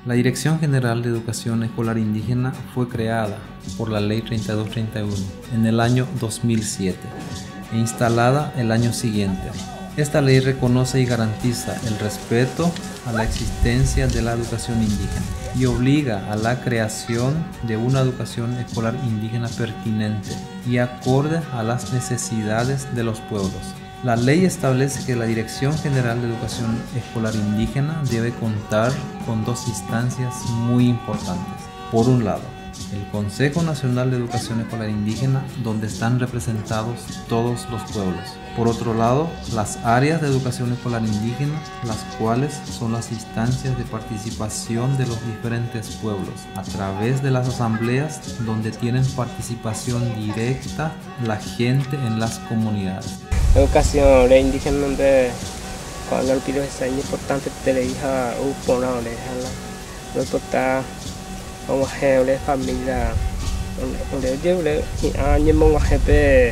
La Dirección General de Educación Escolar Indígena fue creada por la Ley 3231 en el año 2007 e instalada el año siguiente. Esta ley reconoce y garantiza el respeto a la existencia de la educación indígena y obliga a la creación de una educación escolar indígena pertinente y acorde a las necesidades de los pueblos. La ley establece que la Dirección General de Educación Escolar Indígena debe contar con dos instancias muy importantes. Por un lado, el Consejo Nacional de Educación Escolar Indígena, donde están representados todos los pueblos. Por otro lado, las áreas de educación escolar indígena, las cuales son las instancias de participación de los diferentes pueblos, a través de las asambleas donde tienen participación directa la gente en las comunidades. Educación indígena donde cuando el pido es importante te le hija upona o le jala no importa como jefe familia donde yo le año mongo jefe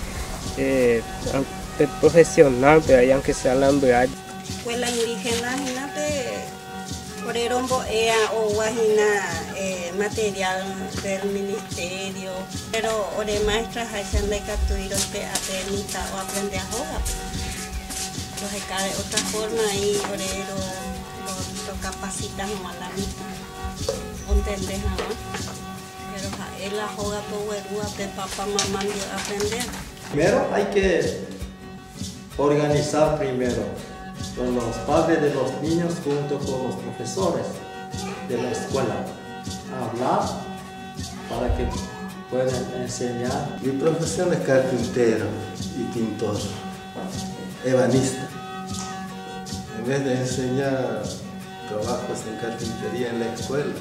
profesional pero aunque sea la verdad escuela indígena hinate por el rombo ea o guajina material del ministerio pero ore maestras hacen de capturar o aprender a jugar los de otra forma y orero lo capacitan a la misma entender pero él la juega por de papá mamá aprender. Primero hay que organizar primero con los padres de los niños junto con los profesores de la escuela, hablar para que puedan enseñar. Mi profesión es carpintero y pintor, ebanista. En vez de enseñar trabajos en carpintería en la escuela,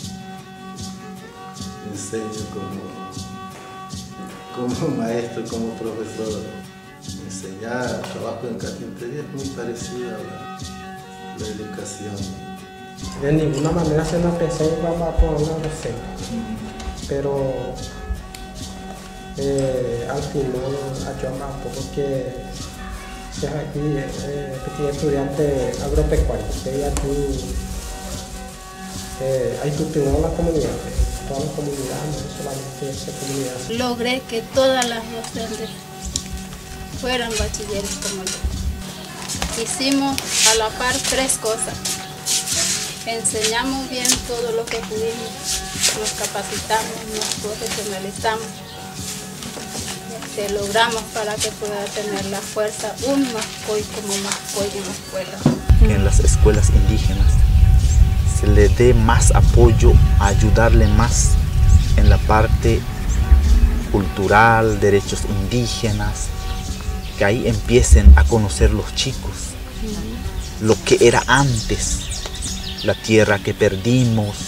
enseño como maestro, como profesor. Enseñar trabajo en carpintería es muy parecido a la educación. De ninguna manera se nos presenta vamos a poner una receta, pero al final ayuda un poco que sea aquí estudiante agropecuario, hay cultivar la comunidad, toda la comunidad, no solamente esa comunidad. Logré que todas las docentes fueran bachilleres como yo. Hicimos a la par tres cosas. Enseñamos bien todo lo que pudimos, nos capacitamos, nos profesionalizamos. Logramos para que pueda tener la fuerza un mascoy como mascoy en la escuela. Que en las escuelas indígenas se le dé más apoyo, a ayudarle más en la parte cultural, derechos indígenas, que ahí empiecen a conocer los chicos lo que era antes, la tierra que perdimos.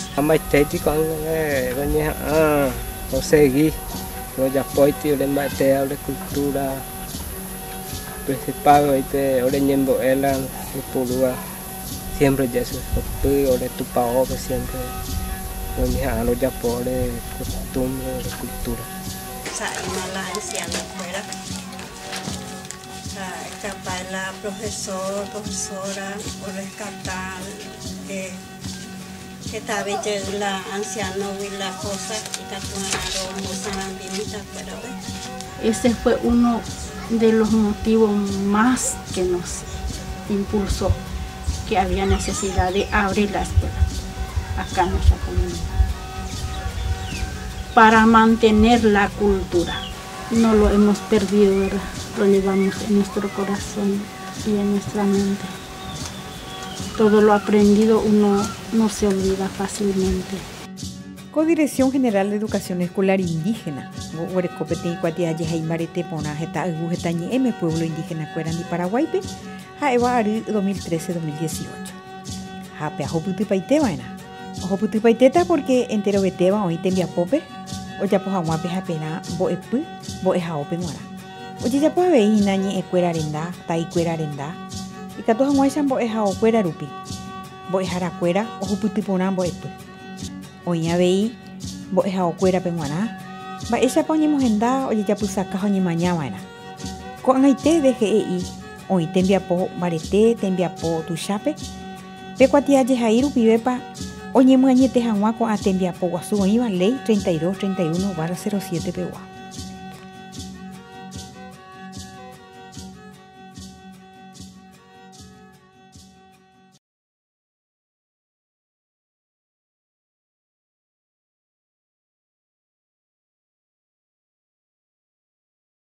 Conseguí los apoyos de material de cultura principal de Oreñembo Elan y Pulúa siempre ya se fue o de tu pago siempre los apoyos de costumbre de cultura. La anciana fuera capaz la profesora o rescatar que tal vez la anciana y la cosa y ese fue uno de los motivos más que nos impulsó, que había necesidad de abrir la escuela acá en nuestra comunidad para mantener la cultura. No lo hemos perdido, ¿verdad? Lo llevamos en nuestro corazón y en nuestra mente. Todo lo aprendido uno no se olvida fácilmente. Codirección General de Educación Escolar Indígena. Pueblo Indígena Cuerandi Paraguaype. Jaeva 2013-2018. Jape ajoputupaite vaina. Ajoputupaiteta porque entero beteba hoy te envía pope. O ya pues aguape japena boepu boejaope muara. Oye ya pues veis nañe ecuera arenda, taicuera arenda. Y que todos muestran boejao cuera rupi. Boejara cuera ojuputipona boepu. Oye veis boejao cuera penguana. Va esa ponemos en da oye ya pues saca hoñi mañana. Con aite de GEI. Hoy te envía po barete, te envía po tu chape. Pecuatia yehairu pibepa Oñemañete Hanguaco Atembiapo Guazú, Ley 3231/07 PUA.